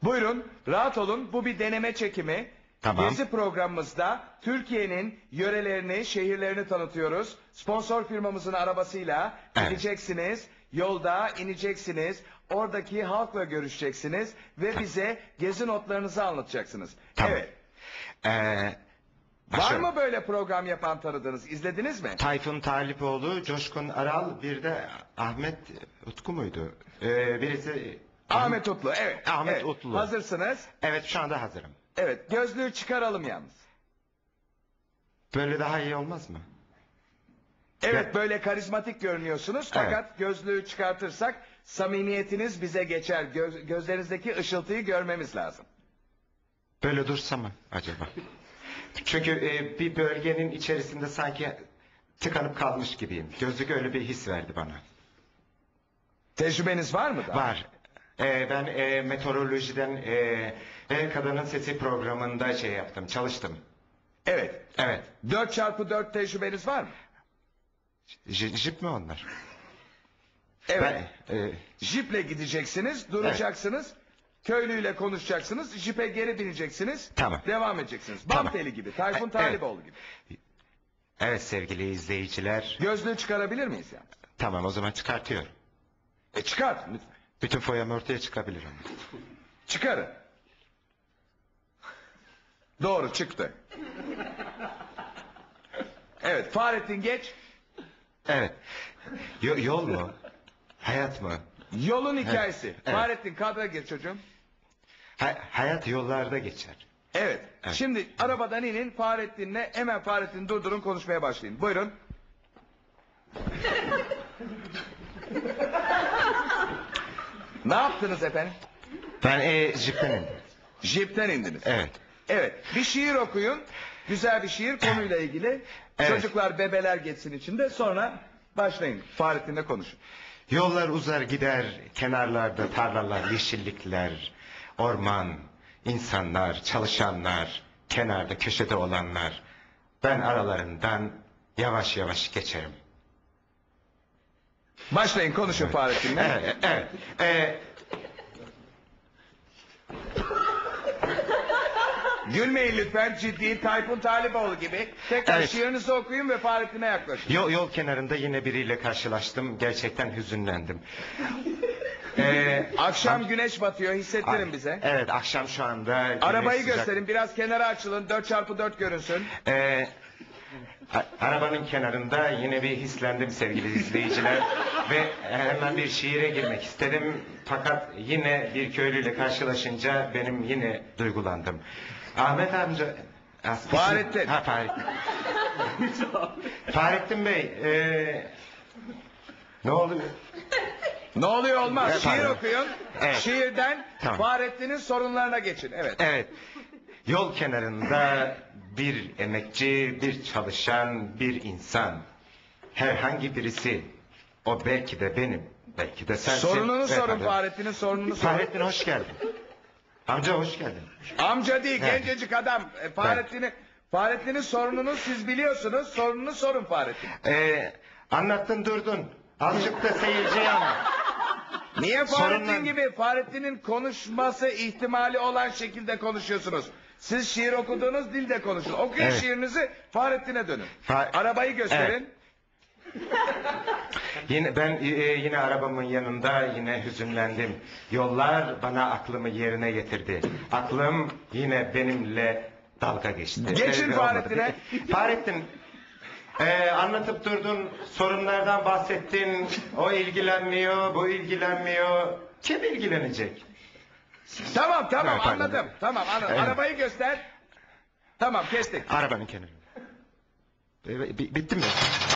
Buyurun, rahat olun. Bu bir deneme çekimi. Tamam. Gezi programımızda Türkiye'nin yörelerini, şehirlerini tanıtıyoruz. Sponsor firmamızın arabasıyla Evet. gideceksiniz, yolda ineceksiniz, oradaki halkla görüşeceksiniz ve bize gezi notlarınızı anlatacaksınız. Tamam. Evet. Var Başlıyorum. mı böyle program yapan tanıdığınız? İzlediniz mi? Tayfun Talipoğlu, Coşkun Aral, bir de Ahmet Utku muydu? Birisi... Ahmet Utlu, evet. Ahmet evet. Utlu. Hazırsınız. Evet, şu anda hazırım. Evet, gözlüğü çıkaralım yalnız. Böyle daha iyi olmaz mı? Evet, böyle karizmatik görünüyorsunuz fakat gözlüğü çıkartırsak samimiyetiniz bize geçer. Gözlerinizdeki ışıltıyı görmemiz lazım. Böyle dursa mı acaba? Çünkü bir bölgenin içerisinde sanki tıkanıp kalmış gibiyim. Gözlük öyle bir his verdi bana. Tecrübeniz var mı da? Var. Ben meteorolojiden Kadının Sesi programında şey yaptım, çalıştım. Evet. Evet. 4x4 tecrübeniz var mı? Jip mi onlar? Evet. Ben, Jiple gideceksiniz, duracaksınız. Köylüyle konuşacaksınız, jipe geri bineceksiniz. Tamam. Devam edeceksiniz. Tamam. Banteli gibi, Tayfun Evet. Taliboğlu gibi. evet sevgili izleyiciler. Gözlüğü çıkarabilir miyiz yani? Tamam, o zaman çıkartıyorum. Çıkart lütfen. Bütün foyam ortaya çıkabilir. Çıkarın. Doğru, çıktı. Evet, Fahrettin geç. Evet. Yol mu? Hayat mı? Yolun hikayesi. Evet. Fahrettin kadra gir çocuğum. Hayat yollarda geçer. Evet. Evet. Şimdi arabadan inin, Fahrettin'le hemen Fahrettin durdurun, konuşmaya başlayın. Buyurun. Ne yaptınız efendim? Ben jipten indim. Jipten indiniz. Evet. Evet. Bir şiir okuyun. Güzel bir şiir konuyla ilgili. Evet. Çocuklar, bebeler geçsin içinde. Sonra başlayın. Fahrettin'le konuşun. Yollar uzar gider, kenarlarda tarlalar, yeşillikler, orman, insanlar, çalışanlar, kenarda köşede olanlar. Ben aralarından yavaş yavaş geçerim. Başlayın, konuşun Fahrettin'le. Evet, evet. Gülmeyin lütfen, ciddi Tayfun Taliboğlu gibi. Tekrar Evet. şiirinizi okuyun ve Fahrettin'e yaklaşın. Yol kenarında yine biriyle karşılaştım. Gerçekten hüzünlendim. Akşam güneş batıyor, hissettirin bize. Evet, akşam şu anda. Arabayı güneş sıcak. gösterin, biraz kenara açılın, 4x4 görünsün. Arabanın kenarında yine bir hislendim sevgili izleyiciler. Ve hemen bir şiire girmek istedim. Fakat yine bir köylüyle karşılaşınca benim yine duygulandım. Ahmet amca... Fahrettin. Fahrettin. Fahrettin Bey, ne oluyor? Ne oluyor olmaz, Evet, şiir pardon. okuyun. Evet. Şiirden Tamam. Fahrettin'in sorunlarına geçin. Evet. Evet. Yol kenarında bir emekçi, bir çalışan, bir insan. Herhangi birisi. O belki de benim, belki de sensin. Sorununu sorun, Pardon. Fahrettin'in sorununu sorun. Fahrettin hoş geldin. Amca hoş geldin. Amca değil, Evet. gencecik adam. Fahrettin'in sorununu siz biliyorsunuz. Sorununu sorun Fahrettin. Anlattın durdun. Azıcık da seyirciye anlat. Niye Fahrettin Sorunlar- gibi Fahrettin'in konuşması ihtimali olan şekilde konuşuyorsunuz? Siz şiir okuduğunuz dilde konuşun. Okuyun Evet. şiirinizi, Fahrettin'e dönün. Fa- Arabayı gösterin. Yine arabamın yanında yine hüzünlendim. Yollar bana aklımı yerine getirdi. Aklım yine benimle dalga geçti. Geçin Olmadı. Fahrettin'e. Fahrettin, anlatıp durdun, sorunlardan bahsettin. O ilgilenmiyor, bu ilgilenmiyor. Kim ilgilenecek? Tamam Evet, pardon. anladım. Tamam anladım. Evet. Arabayı göster. Tamam kestik. Arabanın kenarında. Bitti mi?